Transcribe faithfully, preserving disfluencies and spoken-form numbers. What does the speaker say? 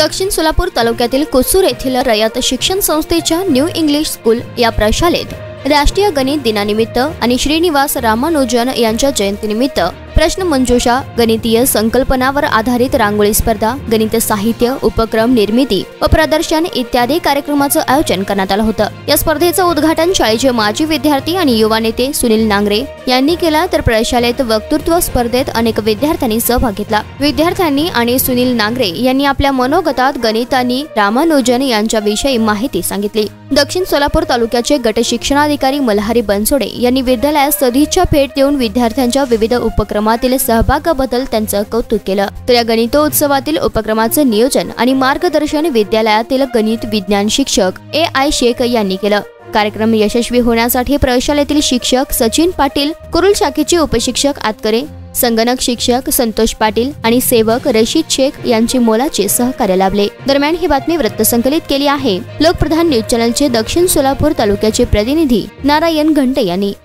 दक्षिण सोलापूर तालुक्यातील कोसूर येथील रयत शिक्षण संस्थेच्या न्यू इंग्लिश स्कूल या प्रशालेत राष्ट्रीय गणित दिनानिमित्त आणि श्रीनिवास रामानुजन यांच्या जयंतीनिमित्त प्रश्न मंजुषा, गणितीय संकल्पनावर आधारित रांगोळी स्पर्धा, गणित साहित्य, उपक्रम निर्मिती व प्रदर्शन इत्यादी कार्यक्रमाचं आयोजन करण्यात आलं होतं। या स्पर्धेचं उद्घाटन शाळेचे माजी विद्यार्थी आणि युवा नेते सुनील नांगरे यांनी केलं, तर प्रशालेत वक्तृत्व स्पर्धेत अनेक विद्यार्थ्यांनी सहभाग घेतला। विद्यार्थ्यांनी आणि सुनील नांगरे यांनी आपल्या मनोगतात गणित आणि रामानुजन यांच्याविषयी माहिती सांगितली। दक्षिण सोलापूर तालुक्याचे गट शिक्षणाधिकारी मल्हारी बनसोडे यांनी विद्यालयात सदिच्छा भेट देऊन विद्यार्थ्यांच्या विविध उपक्रमातील सहभागाबद्दल त्यांचं कौतुक केलं। तर या गणितोत्सवातील उपक्रमाचं नियोजन आणि मार्गदर्शन विद्यालयातील गणित विज्ञान शिक्षक ए आय शेख यांनी केलं। कार्यक्रम यशस्वी होण्यासाठी प्रशालेतील शिक्षक सचिन पाटील, कुरुल शाखेचे उपशिक्षक आतकरे, संगणक शिक्षक संतोष पाटील आणि सेवक रशीद शेख यांचे मोलाचे सहकार्य लाभले। दरम्यान ही बातमी वृत्तसंकलित केली आहे लोकप्रधान न्यूज चॅनलचे दक्षिण सोलापूर तालुक्याचे प्रतिनिधी नारायण घंटे यांनी।